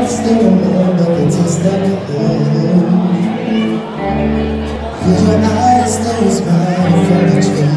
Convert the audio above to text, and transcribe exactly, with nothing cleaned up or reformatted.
still remember the taste of your love. Feel your eyes still smile in front of you.